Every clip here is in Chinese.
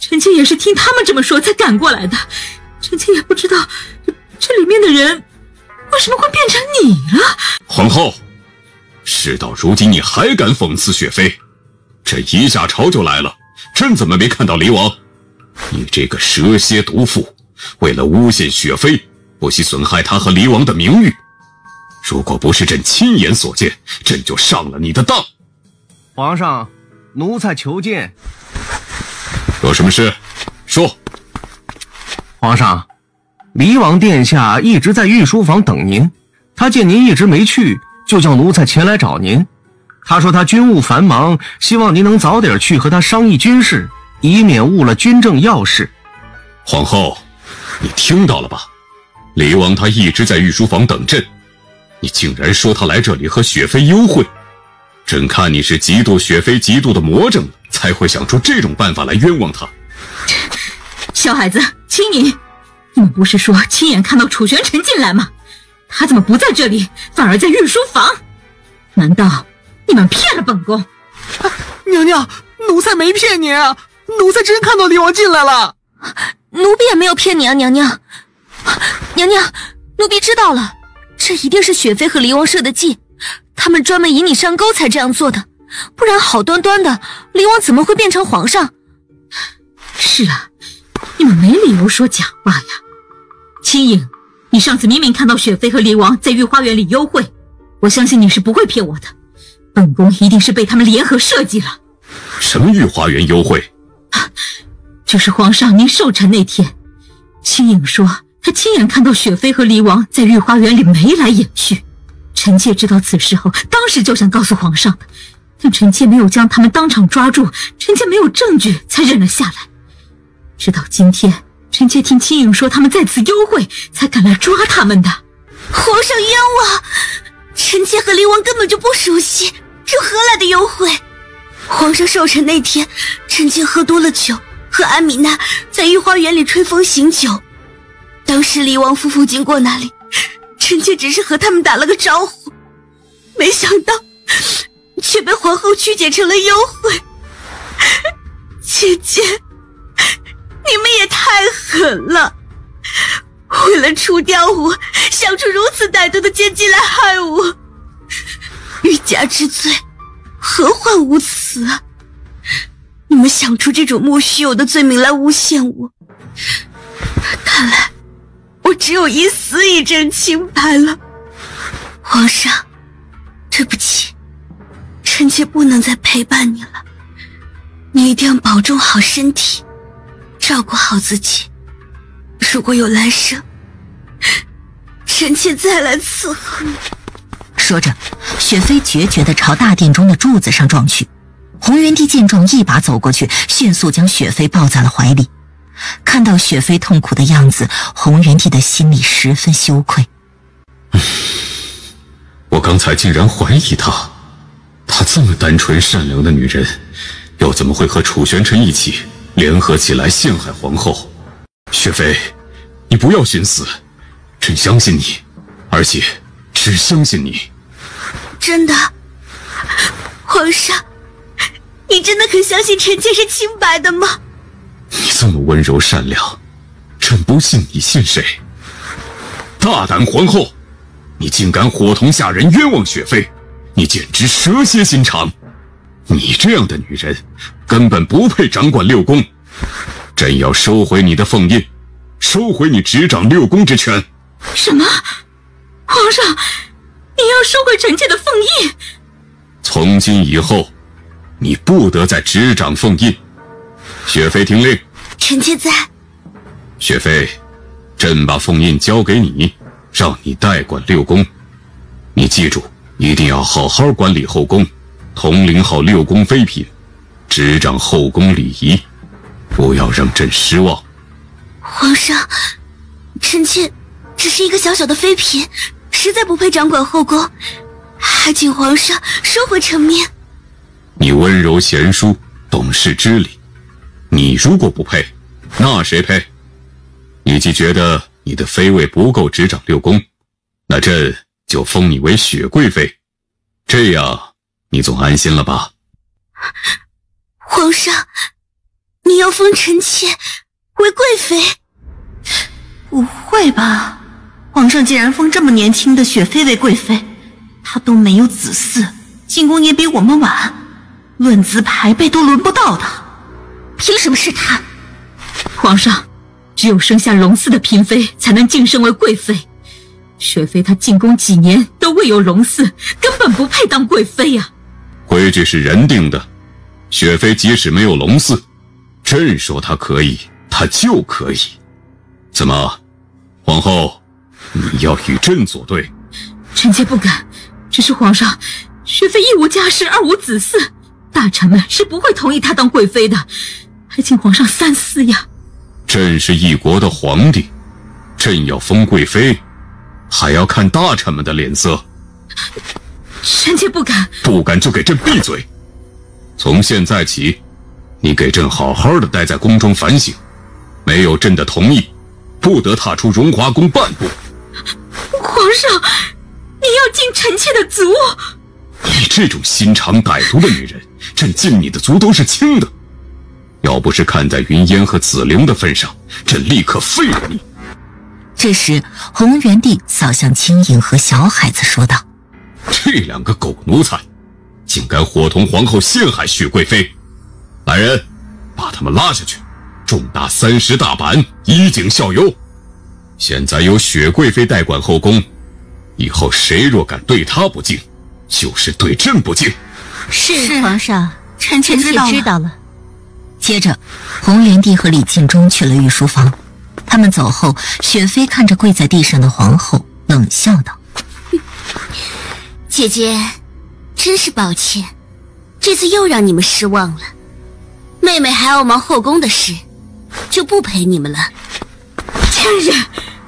臣妾也是听他们这么说才赶过来的，臣妾也不知道这里面的人为什么会变成你了。 皇后，事到如今你还敢讽刺雪妃？这一下朝就来了，朕怎么没看到离王？你这个蛇蝎毒妇，为了诬陷雪妃，不惜损害她和离王的名誉。如果不是朕亲眼所见，朕就上了你的当。 皇上，奴才求见。 有什么事？说。 皇上，离王殿下一直在御书房等您，他见您一直没去，就叫奴才前来找您。他说他军务繁忙，希望您能早点去和他商议军事，以免误了军政要事。 皇后，你听到了吧？离王他一直在御书房等朕，你竟然说他来这里和雪妃幽会。朕看你是嫉妒雪妃嫉妒的魔怔，才会想出这种办法来冤枉他。 小孩子，青宁，你们不是说亲眼看到楚玄尘进来吗？他怎么不在这里，反而在御书房？难道你们骗了本宫？ 娘娘，奴才没骗您啊，奴才真看到离王进来了。 奴婢也没有骗你啊，娘娘。娘娘，奴婢知道了，这一定是雪妃和离王设的计，他们专门引你上钩才这样做的，不然好端端的离王怎么会变成皇上？ 是啊，你们没理由说假话呀。青颖，你上次明明看到雪妃和离王在御花园里幽会，我相信你是不会骗我的，本宫一定是被他们联合设计了。 什么御花园幽会？ 就是皇上您寿辰那天，青颖说她亲眼看到雪妃和离王在御花园里眉来眼去。臣妾知道此事后，当时就想告诉皇上的，但臣妾没有将他们当场抓住，臣妾没有证据才忍了下来。直到今天，臣妾听青颖说他们在此幽会，才赶来抓他们的。 皇上冤枉！臣妾和离王根本就不熟悉，这何来的幽会？皇上寿辰那天，臣妾喝多了酒，和安米娜在御花园里吹风醒酒。当时离王夫妇经过那里，臣妾只是和他们打了个招呼，没想到却被皇后曲解成了幽会。姐姐，你们也太狠了！为了除掉我，想出如此歹毒的奸计来害我，欲加之罪，何患无辞啊！你们想出这种莫须有的罪名来诬陷我，看来我只有一死以证清白了。皇上，对不起，臣妾不能再陪伴你了，你一定要保重好身体，照顾好自己。如果有来生，臣妾再来伺候你。 说着，雪妃决绝地朝大殿中的柱子上撞去。洪元帝见状，一把走过去，迅速将雪妃抱在了怀里。看到雪妃痛苦的样子，洪元帝的心里十分羞愧。 我刚才竟然怀疑她这么单纯善良的女人，又怎么会和楚玄尘一起联合起来陷害皇后？雪妃，你不要寻死，朕相信你，而且只相信你。 真的？皇上，你真的肯相信臣妾是清白的吗？ 你这么温柔善良，朕不信你信谁？大胆皇后，你竟敢伙同下人冤枉雪妃，你简直蛇蝎心肠！你这样的女人根本不配掌管六宫，朕要收回你的凤印，收回你执掌六宫之权。 什么？皇上，你要收回臣妾的凤印？ 从今以后，你不得再执掌凤印。雪妃听令。 臣妾在。 雪妃，朕把凤印交给你，让你代管六宫。你记住，一定要好好管理后宫，统领好六宫妃嫔，执掌后宫礼仪，不要让朕失望。 皇上，臣妾只是一个小小的妃嫔，实在不配掌管后宫，还请皇上收回成命。 你温柔贤淑，懂事知礼，你如果不配，那谁配？你既觉得你的妃位不够执掌六宫，那朕就封你为雪贵妃，这样你总安心了吧？ 皇上， 你要封臣妾为贵妃？ 不会吧？皇上竟然封这么年轻的雪妃为贵妃，她都没有子嗣，进宫也比我们晚，论资排辈都轮不到她，凭什么是她？ 皇上，只有生下龙嗣的嫔妃才能晋升为贵妃。雪妃她进宫几年都未有龙嗣，根本不配当贵妃呀。 规矩是人定的，雪妃即使没有龙嗣，朕说她可以，她就可以。怎么，皇后，你要与朕作对？ 臣妾不敢，只是皇上，雪妃一无家室，二无子嗣，大臣们是不会同意她当贵妃的，还请皇上三思呀。 朕是一国的皇帝，朕要封贵妃，还要看大臣们的脸色。 臣妾不敢。 不敢就给朕闭嘴！从现在起，你给朕好好的待在宫中反省，没有朕的同意，不得踏出荣华宫半步。 皇上，你要进臣妾的族？ 你这种心肠歹毒的女人，朕进你的族都是轻的。要不是看在云烟和紫菱的份上，朕立刻废了你。 这时，洪元帝扫向青影和小海子说道： 这两个狗奴才，竟敢伙同皇后陷害雪贵妃！来人，把他们拉下去，重打30大板，以儆效尤。现在由雪贵妃代管后宫，以后谁若敢对她不敬，就是对朕不敬。 是皇上，臣妾知道了。 接着，洪元帝和李敬忠去了御书房。他们走后，雪妃看着跪在地上的皇后，冷笑道： 姐姐，真是抱歉，这次又让你们失望了。妹妹还要忙后宫的事，就不陪你们了。 贱人！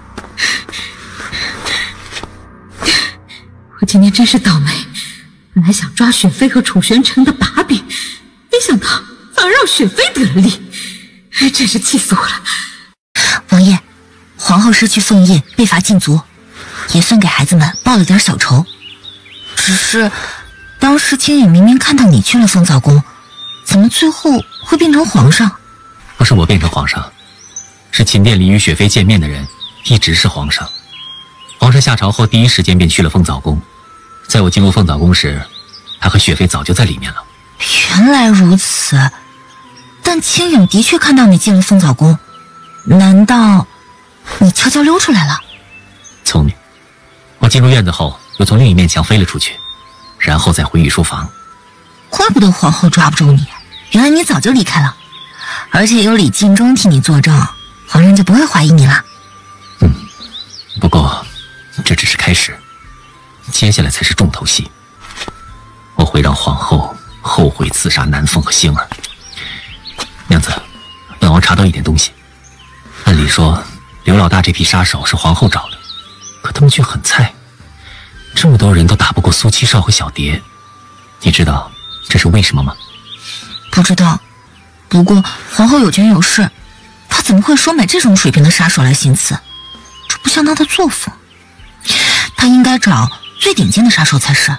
我今天真是倒霉，本来想抓雪妃和楚玄尘的把柄，没想到反而让雪妃得了利，真是气死我了。 王爷，皇后失去凤印，被罚禁足，也算给孩子们报了点小仇。只是，当时青影明明看到你去了凤藻宫，怎么最后会变成皇上？ 不是我变成皇上，是秦殿里与雪妃见面的人一直是皇上。皇上下朝后第一时间便去了凤藻宫，在我进入凤藻宫时，他和雪妃早就在里面了。 原来如此，但青影的确看到你进了凤藻宫，难道你悄悄溜出来了？ 聪明，我进入院子后又从另一面墙飞了出去，然后再回御书房。 怪不得皇后抓不住你，原来你早就离开了，而且有李敬忠替你作证，皇上就不会怀疑你了。 不过这只是开始，接下来才是重头戏。我会让皇后后悔刺杀南凤和星儿。娘子，本王查到一点东西。按理说，刘老大这批杀手是皇后找的，可他们却很菜，这么多人都打不过苏七少和小蝶。你知道这是为什么吗？ 不知道，不过皇后有权有势，她怎么会说买这种水平的杀手来行刺？这不像她的作风。她应该找最顶尖的杀手才是。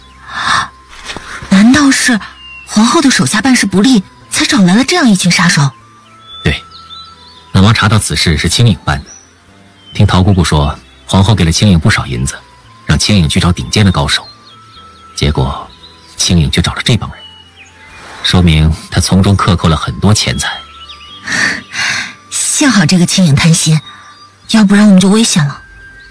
难道是皇后的手下办事不力，才找来了这样一群杀手？ 对，本王查到此事是青影办的。听陶姑姑说，皇后给了青影不少银子，让青影去找顶尖的高手，结果青影却找了这帮人，说明他从中克扣了很多钱财。 幸好这个青影贪心，要不然我们就危险了。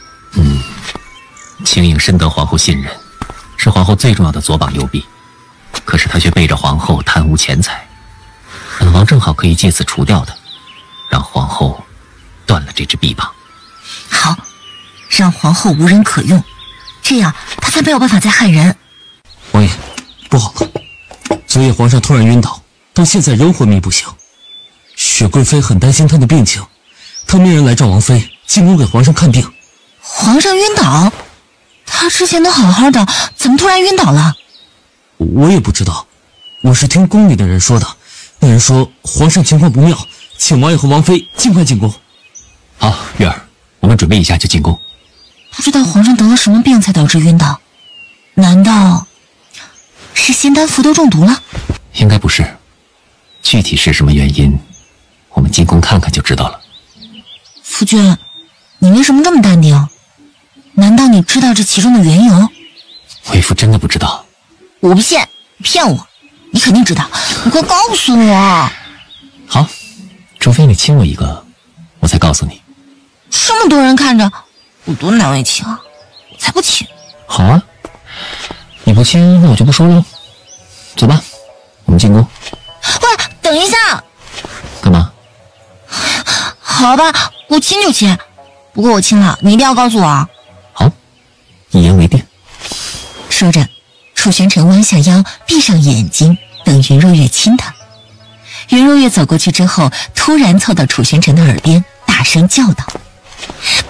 青影深得皇后信任，是皇后最重要的左膀右臂，可是他却背着皇后贪污钱财，本王正好可以借此除掉他，让皇后断了这只臂膀。 好，让皇后无人可用，这样她才没有办法再害人。 王爷，不好了！昨夜皇上突然晕倒，到现在仍昏迷不醒。雪贵妃很担心他的病情，她命人来召王妃进宫给皇上看病。 皇上晕倒？他之前都好好的，怎么突然晕倒了？ 我也不知道，我是听宫里的人说的。那人说皇上情况不妙，请王爷和王妃尽快进宫。 好，月儿，我们准备一下就进宫。 不知道皇上得了什么病才导致晕倒？难道是仙丹服毒中毒了？ 应该不是， 具体是什么原因，我们进宫看看就知道了。 夫君，你为什么这么淡定？难道你知道这其中的缘由？ 为夫真的不知道。 我不信，你骗我，你肯定知道，你快告诉我。 好，除非你亲我一个，我才告诉你。 这么多人看着，我多难为情啊！我才不亲。 好啊，你不亲，那我就不说了。走吧，我们进宫。 喂，等一下。 干嘛？ 好吧，我亲就亲，不过我亲了，你一定要告诉我啊。 好，一言为定。 说着，楚玄尘弯下腰，闭上眼睛，等云若月亲他。云若月走过去之后，突然凑到楚玄尘的耳边，大声叫道：“